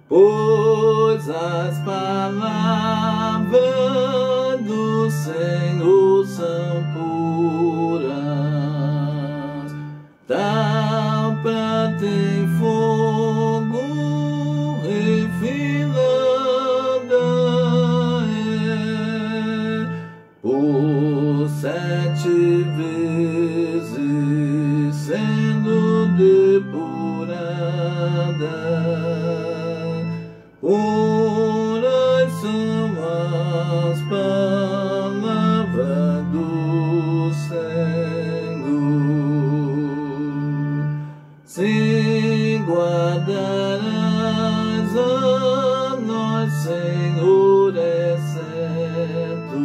pois as palavras do Senhor são puras, tal prata em fogo refinada é, por 7 vezes sendo depurada. Puras são as palavras do Senhor. Se guardarás a nós, Senhor, é certo,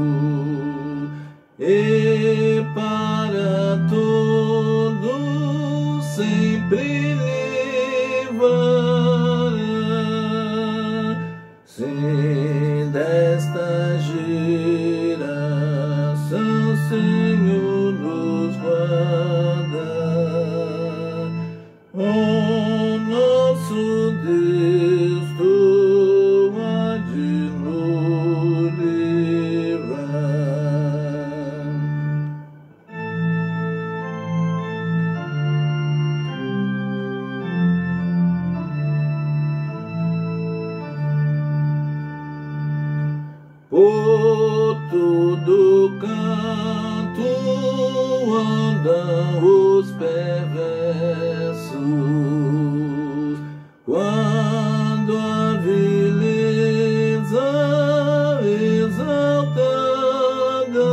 e para todos sempre livrará. Se desta geração, Senhor, nos guarda, ó nosso Deus, tu há de nos livrar. Por todo canto andam os perversos, quando a vileza exaltada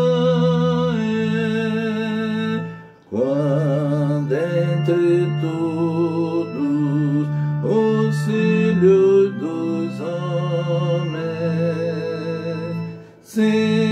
é, quando entre todos os filhos dos homens